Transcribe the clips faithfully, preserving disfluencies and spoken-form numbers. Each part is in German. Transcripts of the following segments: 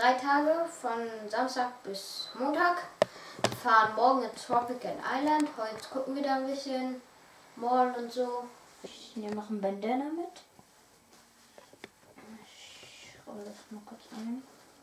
drei Tage von Samstag bis Montag. Wir fahren morgen ins Tropical Island. Heute gucken wir da ein bisschen Mall und so. Ich nehme noch ein Bandana mit. Ich rolle das mal kurz ein.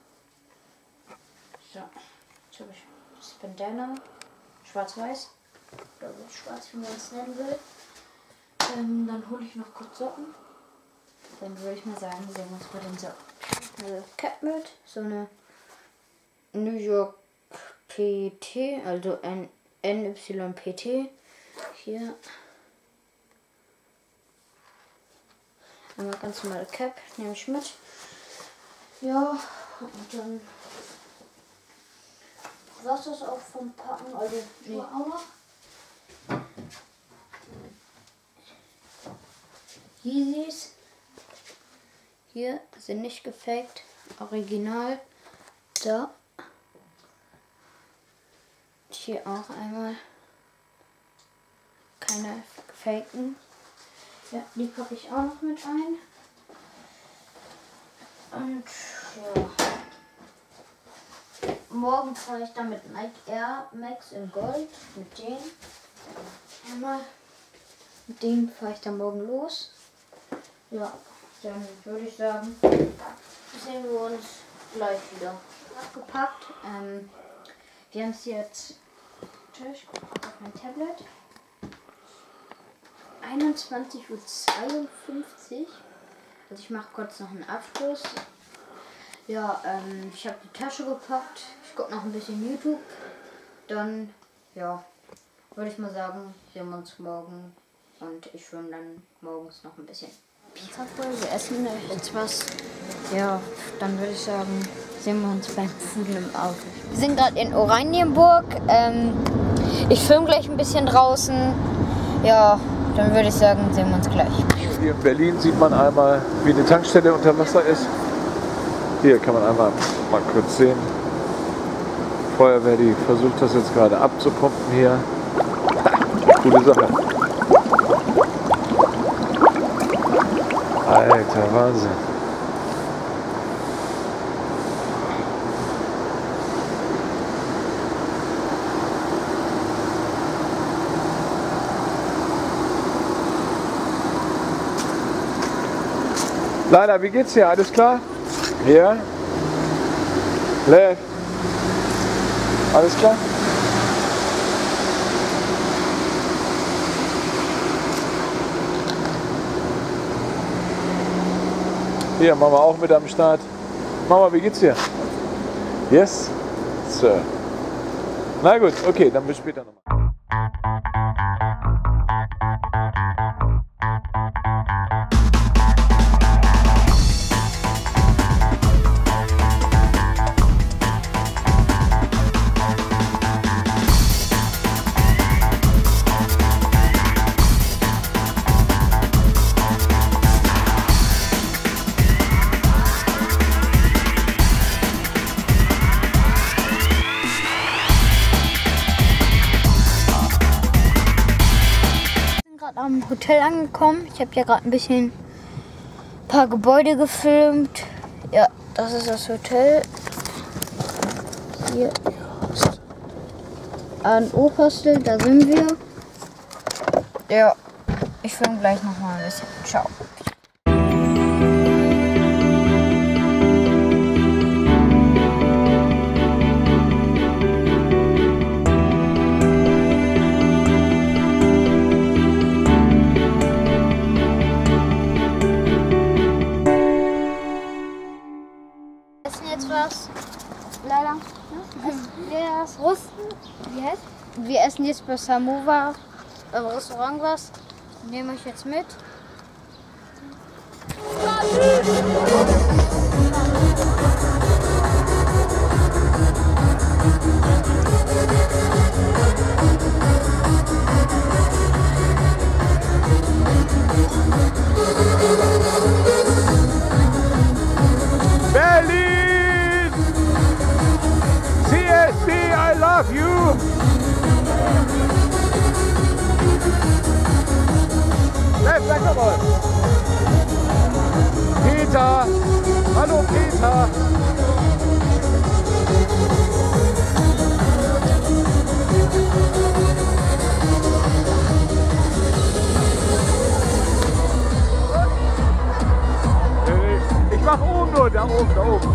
So, jetzt habe ich das Bandana. Schwarz-weiß. Oder so schwarz, wie man es nennen will. Ähm, dann hole ich noch kurz Socken. Dann würde ich mal sagen, sehen wir uns bei den Socken. Eine Cap mit, so eine New York P T, also N Y P T. Hier einmal ganz normale Cap, nehme ich mit. Ja, und dann war es das auch vom Packen, also nee. Auch noch. Yeezys. Hier sind nicht gefaked, original. Da. Hier auch einmal keine gefakten. Ja, die packe ich auch noch mit ein. Und ja. Morgen fahre ich dann mit Nike Air Max in Gold. Mit denen. Einmal. Mit denen fahre ich dann morgen los. Ja. Dann würde ich sagen, sehen wir uns gleich wieder. Abgepackt. Ähm, wir haben es jetzt, ich gucke auf mein Tablet, einundzwanzig Uhr zweiundfünfzig. Also ich mache kurz noch einen Abschluss. Ja, ähm, ich habe die Tasche gepackt. Ich gucke noch ein bisschen YouTube. Dann, ja, würde ich mal sagen, sehen wir uns morgen. Und ich schwimme dann morgens noch ein bisschen. Pizza voll, wir essen jetzt was. Ja, dann würde ich sagen, sehen wir uns beim Fudeln im Auto. Wir sind gerade in Oranienburg. Ähm, ich filme gleich ein bisschen draußen. Ja, dann würde ich sagen, sehen wir uns gleich. Hier in Berlin sieht man einmal, wie eine Tankstelle unter Wasser ist. Hier kann man einmal mal kurz sehen. Feuerwehr, die versucht das jetzt gerade abzupumpen hier. Gute Sache. Alter, Wahnsinn. Leila, wie geht's dir? Alles klar? Ja? Lev? Alles klar? Hier, Mama auch mit am Start. Mama, wie geht's dir? Yes? Sir. Na gut, okay, dann bis später nochmal. Am Hotel angekommen. Ich habe ja gerade ein bisschen ein paar Gebäude gefilmt. Ja, das ist das Hotel. Hier ein O-Hostel, da sind wir. Ja, ich filme gleich noch mal ein bisschen. Ciao. Was? Leider. Ja, was? Russen? Wie heißt? Wir essen jetzt bei Samovar im Restaurant was. Nehme ich jetzt mit. Berlin! C S D, I love you! Lev, sag doch mal! Peter! Hallo Peter! da oben, da oben.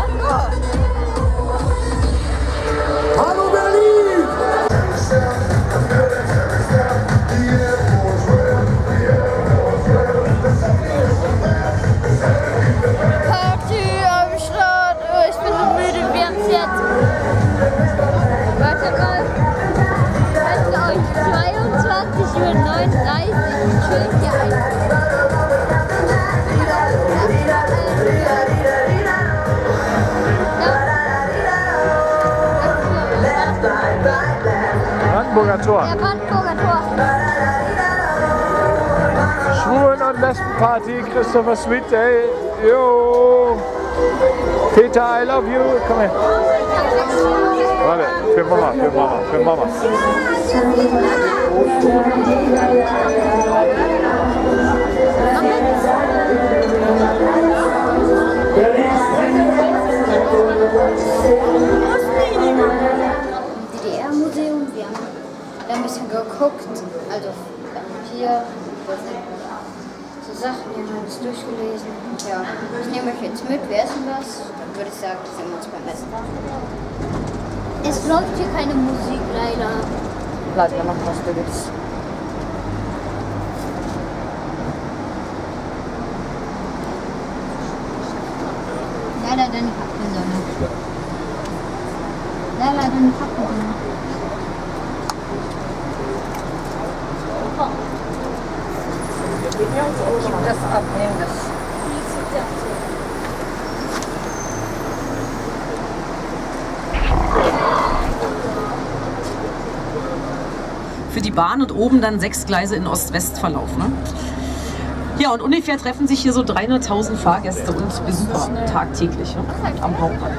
Hallo Berlin! Party am Start. Oh, ich bin so müde, wir haben es jetzt. Warte mal. Hört euch zweiundzwanzig Uhr neununddreißig. Chillt hier einfach. Brandenburger Tor. Der Brandenburger Tor. Schwulen- und Lesbenparty, Christopher Sweet Day. Jo. Peter, I love you. Komm her. Warte, für Mama, für Mama, für Mama. D D R-Museum, wir haben da ein bisschen geguckt, also hier so Sachen, wir haben uns durchgelesen. Ja, ich nehme euch jetzt mit, wir essen was, dann würde ich sagen, sehen wir uns beim Essen. Es läuft hier keine Musik, leider. Leider noch was du willst. Leider dann die Pappelsonne. Leider dann die Pappelsonne. Das abnehmen, das. Für die Bahn und oben dann sechs Gleise in Ost-West-Verlauf. Ne? Ja, und ungefähr treffen sich hier so dreihunderttausend Fahrgäste und Besucher tagtäglich, ne? Am Hauptbahnhof.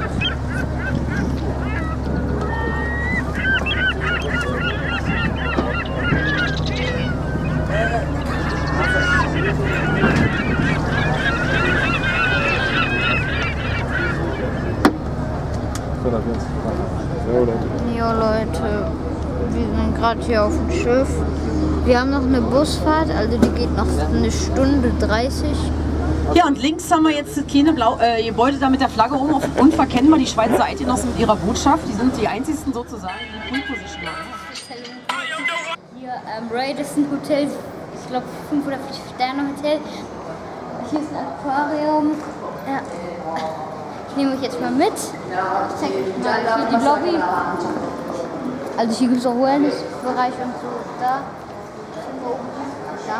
Ja Leute, wir sind gerade hier auf dem Schiff. Wir haben noch eine Busfahrt, also die geht noch eine Stunde dreißig. Ja, und links haben wir jetzt keine Blau äh, Gebäude da mit der Flagge oben auf, unverkennbar die Schweizer Eidgenossen mit ihrer Botschaft. Die sind die einzigsten sozusagen, die Pole Position haben. Hier ähm, Radisson Hotel, ich glaube fünf oder vier Sterne Hotel. Hier ist ein Aquarium. Ja. Ich nehme euch jetzt mal mit. Ich zeige euch mal hier die Lobby. Also hier gibt es auch Wellnessbereich und so. Da. Da.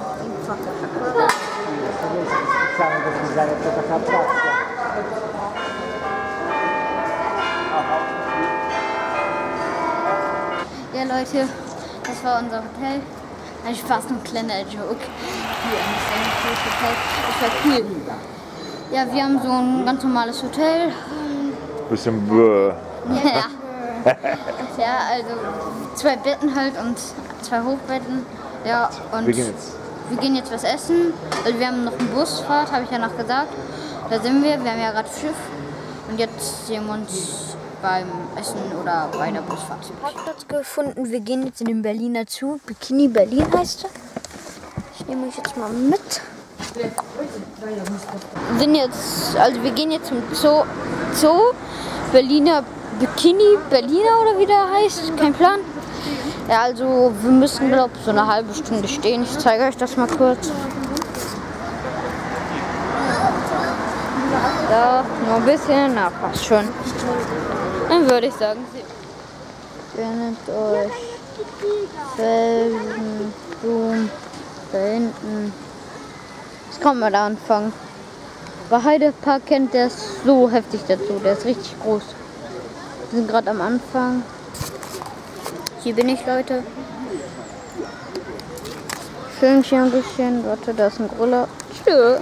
Ja Leute, das war unser Hotel. Ein Spaß, ein kleiner Joke. Hier ein Hotel. Das war cool. Ja, wir haben so ein ganz normales Hotel. Bisschen bäh. Ja. Ja, also zwei Betten halt und zwei Hochbetten. Ja, und Wir gehen jetzt. wir gehen jetzt was essen. Also wir haben noch eine Busfahrt, habe ich ja noch gesagt. Da sind wir, wir haben ja gerade Schiff. Und jetzt sehen wir uns beim Essen oder bei der Busfahrt. Parkplatz gefunden. Wir gehen jetzt in den Berliner Zoo. Bikini Berlin heißt er. Ich nehme euch jetzt mal mit. Wir sind jetzt, also wir gehen jetzt zum Zoo, Zoo Berliner Bikini Berliner oder wie der heißt, kein Plan. Ja, also wir müssen, glaube ich, so eine halbe Stunde stehen. Ich zeige euch das mal kurz. Da, nur ein bisschen, na passt schon. Dann würde ich sagen, findet euch Felsen, Blumen, da hinten. Jetzt kann man da anfangen. Bei Heidepark kennt der ist so heftig dazu, der ist richtig groß. Wir sind gerade am Anfang. Hier bin ich, Leute. Film hier ein bisschen. Warte, da ist ein Grüller. Tschö.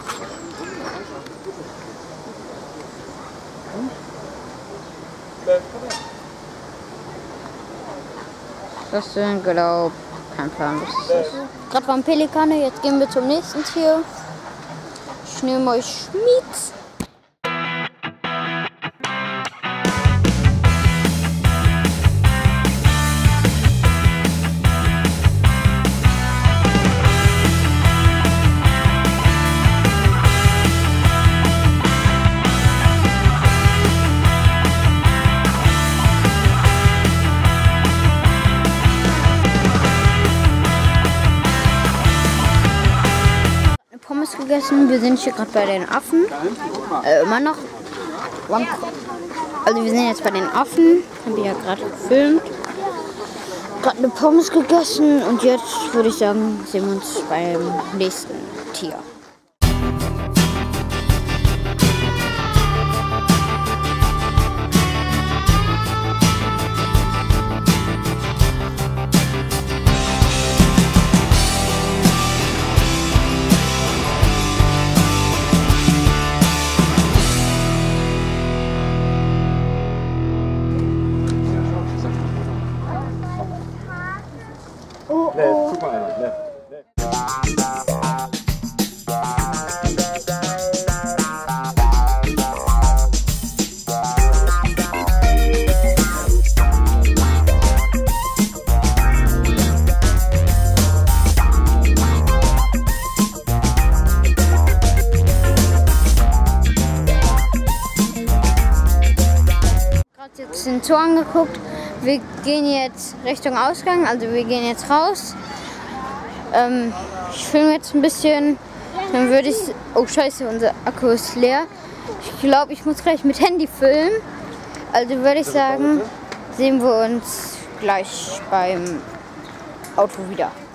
Das sind, glaub, kein Plan, was ist das? Gerade waren Pelikane, jetzt gehen wir zum nächsten Tier. Ich nehme euch Schmieds. vergessen. Wir sind hier gerade bei den Affen. Äh, immer noch. Also wir sind jetzt bei den Affen. Habe ich ja gerade gefilmt. Gerade eine Pommes gegessen und jetzt würde ich sagen, sehen wir uns beim nächsten Tier. Oh, oh. Guck mal einer. Ne. Gerade jetzt den Zoo angeguckt. Wir gehen jetzt Richtung Ausgang, also wir gehen jetzt raus. Ähm, ich filme jetzt ein bisschen, dann würde ich... Oh scheiße, unser Akku ist leer. Ich glaube, ich muss gleich mit Handy filmen. Also würde ich sagen, sehen wir uns gleich beim Auto wieder.